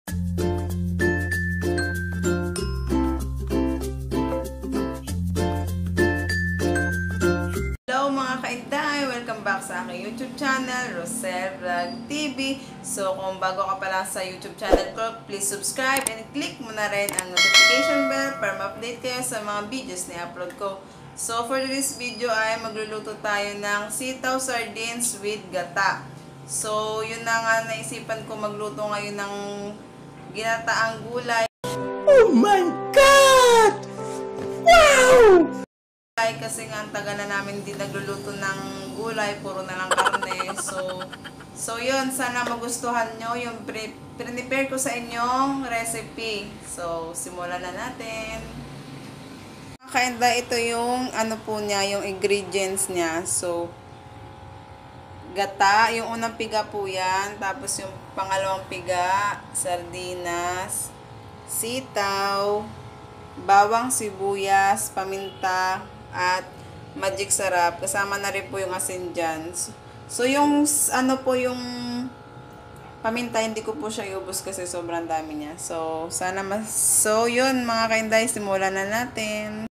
Hello mga kainday! Welcome back sa aking YouTube channel, Rosel Vlog TV. So kung bago ka pa lang sa YouTube channel ko, please subscribe and click mo na rin ang notification bell para ma-update kayo sa mga videos na upload ko. So for this video ay magluluto tayo ng sitaw sardines with gata. So yun na nga, naisipan ko magluto ngayon ng ginataang gulay. Oh my God! Wow! Kasi nga ang tagal na namin din nagluluto ng gulay, puro na lang karne. So yun, sana magustuhan nyo yung prepare ko sa inyong recipe. So simulan na natin. Kainda, ito yung ano po niya, yung ingredients niya. So gata, yung unang piga po yan. Tapos yung pangalawang piga, sardinas, sitaw, bawang, sibuyas, paminta, at magic sarap. Kasama na rin po yung asin dyan. So yung ano po yung paminta, hindi ko po siya iubos kasi sobrang dami niya. So yun mga kainday, simulan na natin.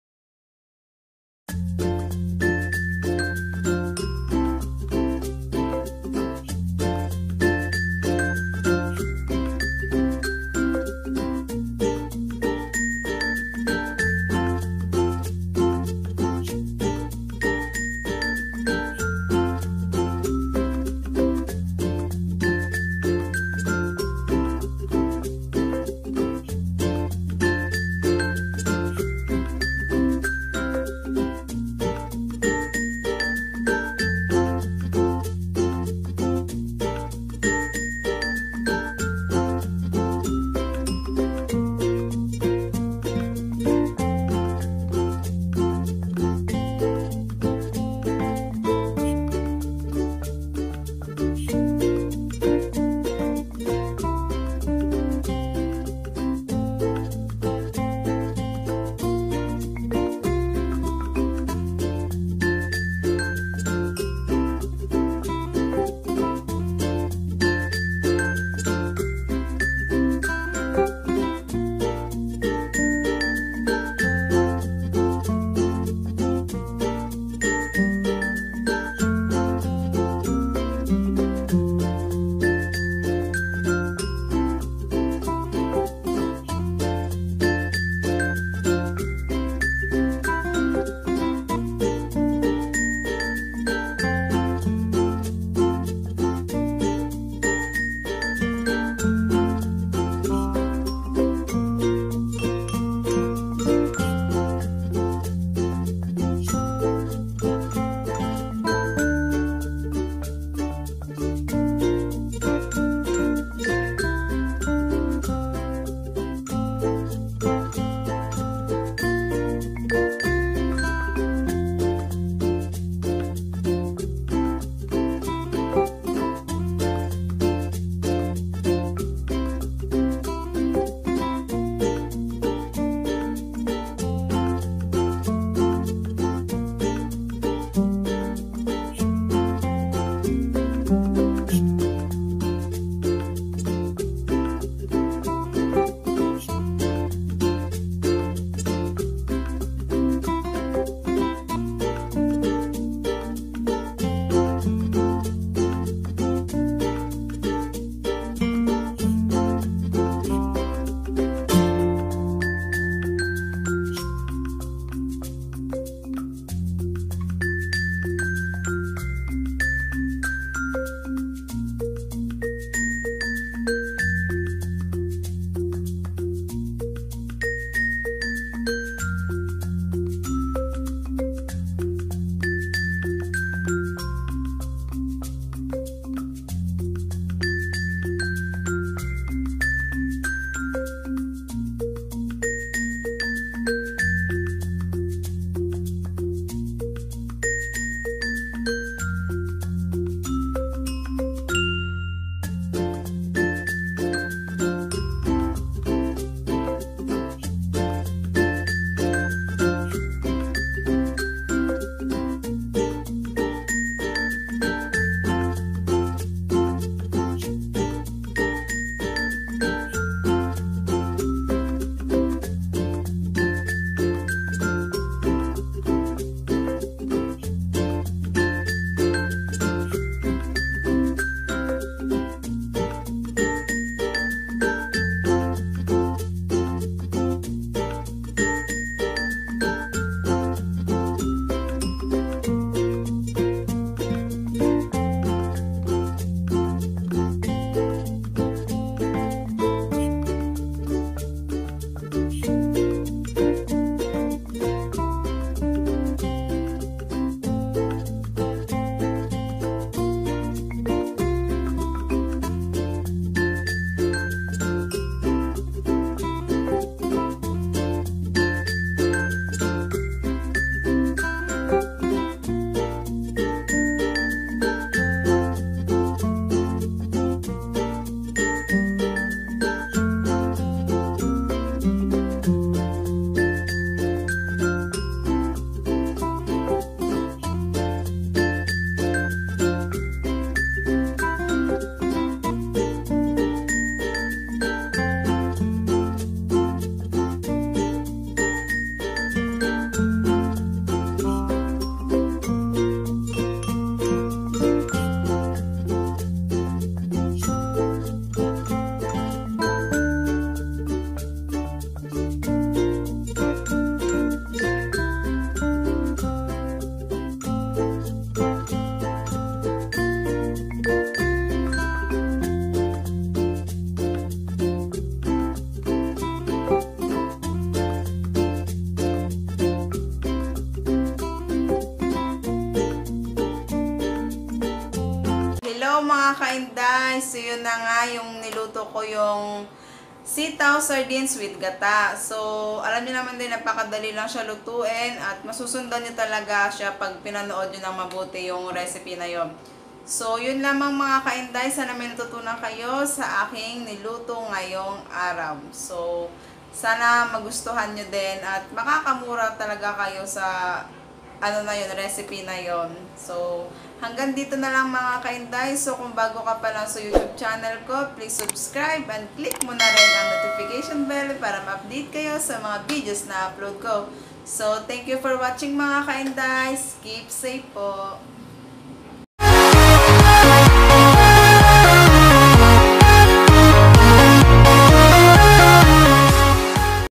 kainday, so yun na nga yung niluto ko yung sitaw sardines with gata. So, alam niyo naman din, napakadali lang siya lutuin at masusundan niyo talaga siya pag pinanood niyo ng mabuti yung recipe na yon. So, yun lamang mga kainday. Sana may natutunan kayo sa aking niluto ngayong araw. So, sana magustuhan nyo din at makakamura talaga kayo sa recipe na yon. So, hanggang dito na lang mga kainday. So, kung bago ka pa lang sa YouTube channel ko, please subscribe and click mo na rin ang notification bell para ma-update kayo sa mga videos na upload ko. So, thank you for watching mga kainday. Keep safe po.